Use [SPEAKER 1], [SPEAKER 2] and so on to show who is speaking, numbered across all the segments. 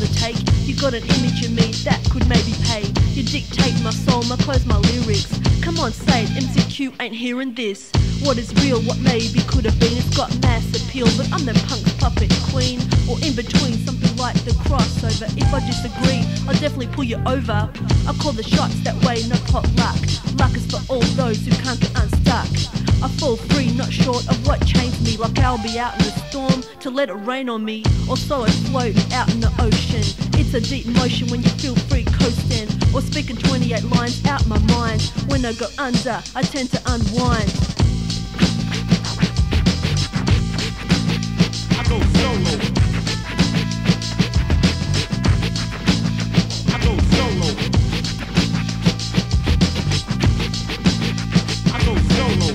[SPEAKER 1] the take. You got an image of me that could maybe pay. You dictate my soul, my clothes, my lyrics. Come on, say it, MCQ ain't hearing this. What is real, what maybe could have been. It's got mass appeal, but I'm the punk's puppet queen. Or in between, something like the crossover. If I disagree, I'll definitely pull you over. I call the shots that way, no pot luck. Luck is for all those who can't get unstuck. I fall free, not short of what chains me. Like I'll be out in the storm to let it rain on me, or so I float out in the ocean. It's a deep motion when you feel free coasting, or speaking 28 lines out my mind. When I go under, I tend to unwind.
[SPEAKER 2] I go solo. I go solo. I go solo.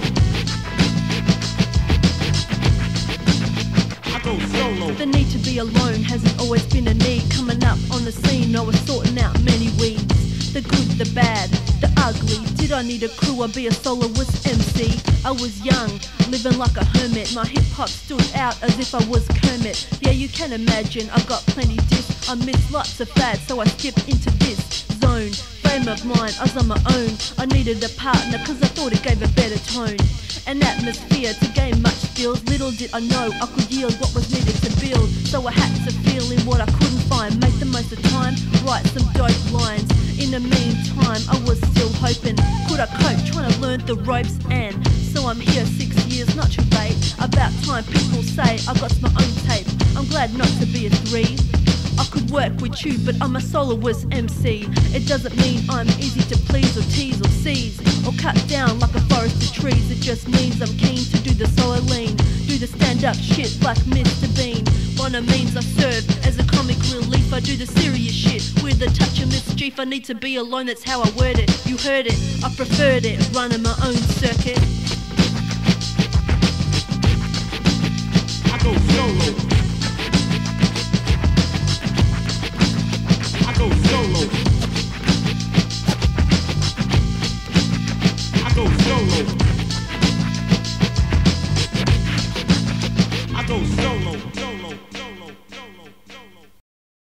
[SPEAKER 2] I go solo.
[SPEAKER 1] The need to be alone hasn't always been a need. Coming up on the scene, I was sorting out many weeds. The good, the bad, the ugly. Did I need a crew or be a soloist MC? I was young, living like a hermit. My hip-hop stood out as if I was Kermit. Yeah, you can imagine, I got plenty diss. I missed lots of fads, so I skipped into this zone. Frame of mind, I was on my own. I needed a partner, cause I thought it gave a better tone. An atmosphere to gain much skills. Little did I know I could yield what was needed to build. So I had to fill in what I couldn't find. Make the most of time, write some dope lines. In the meantime, I was still hoping. Could I cope, trying to learn the ropes? And so I'm here 6 years, not too late. About time people say I got my own tape. I'm glad not to be a 3. I could work with you, but I'm a soloist MC. It doesn't mean I'm easy to please or tease or seize or cut down like a forest of trees. It just means I'm keen to do the solo lean, do the stand-up shit like Mr. Bean. By no means I serve as a comic relief. I do the serious shit with a touch of mischief. I need to be alone, that's how I word it. You heard it, I preferred it, running my own circuit.